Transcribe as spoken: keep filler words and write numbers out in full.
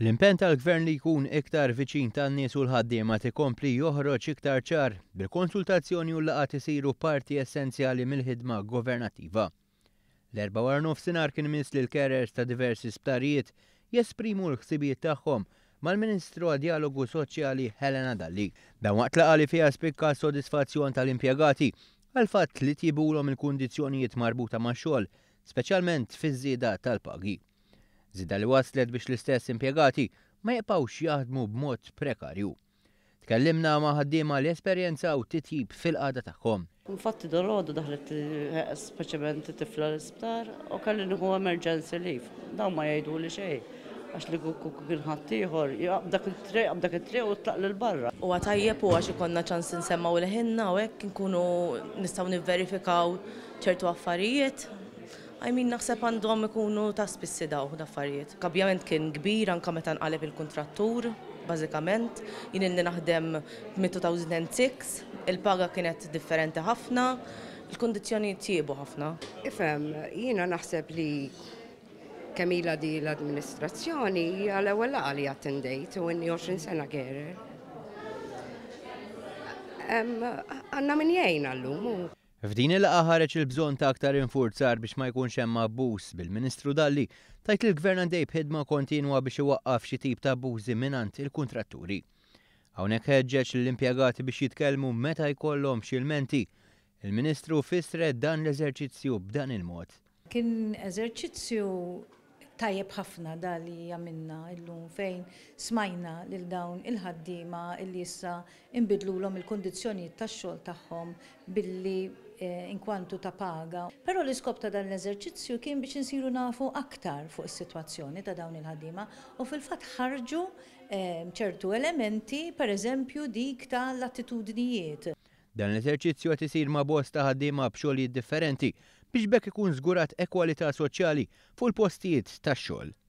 L-impenn tal-Gvern li jkun iktar viċin tan-nies u l-ħaddiema tikompli joħroġ iktar ċar bil-konsultazzjoni u l-laqgħat isiru parti essenzjali mill-ħidma governattiva. L-erba' wara nofsinhar kien miss li l-carers ta' diversi sptarijiet jesprimu l-ħsibijiet tagħhom mal-Ministru għad-Dialogu Soċjali Helena Dalli. Dan waqt laqgħa li fiha spikka s-sodisfazzjon tal-impjegati għal fatt li tjibulhom il-kundizzjonijiet marbuta max-xogħol, speċjalment fiż-żieda tal-pagi. Żieda li waslet biex l-istess impjegati ma jibqgħux jaħdmu b'mod prekarju. Tkellimna ma' ħaddiema li esperjenzaw titjib fil-qagħda tagħhom. Infatti dal-għodu daħlet speċjalment tifla l-isptar u kelli nieħu emergency leave. Dawn ma jgħiduli xejn għax li kien ħadd ieħor jaqbdak it-triq jaqbdak it-triq u tlaq lil barra. Huwa tajjeb u għax ikollna ċans insemmaw leħinna u hekk inkunu nistgħu nivverifikaw ċertu affarijiet. Għajmin naħseb għandhom ikunu ta' spissi daw l-affarijiet. Kabjament kien kbir anke meta nqaleb il-kuntrattur, bażikament. Jien inni naħdem mid-two thousand six, il-paga kienet differenti ħafna, il-kundizzjoni tjiebu ħafna. Ifhem, jiena naħseb li kemila di l-amministrazzjoni hija l-ewwel laqgħa li attendejt u inni għoxrin sena carer. Għandna min jgħinna llum. F'din il-laqgħa ħareġ il-bżonn ta' aktar infurzar biex ma jkunx hemm abbuż bil-Ministru Dalli tajt li l-Gvern għandej b'ħidma kontinwa biex iwaqqaf xi tip ta' abbużi mingħand il-kuntratturi. Hawnhekk ħeġġeġ lill-impjegati biex jitkellmu meta jkollhom xi ilmenti. Il-Ministru fissret dan l-eżerċizzju b'dan il-mod. Kien eżerċizzju tajjeb ħafna dali għamilna illum fejn smajna lil dawn il-ħaddiema illi issa inbidlulhom il-kundizzjonijiet tax-xogħol tagħhom billi inkwantu ta' paga. Però l-iskop ta' dan l-eżerċizzju kien biex insiru nafu aktar fuq is-sitwazzjoni ta' dawn il-ħaddiema u fil-fatt ħarġu ċertu elementi, pereżempju dik tal-attitudnijiet. Dan l-eżerċizzju qed isir ma' bosta ħaddiema b'xogħlijiet differenti biex bekk ikun żgurat ekwalità soċjali fuq il-postijiet tax-xogħol.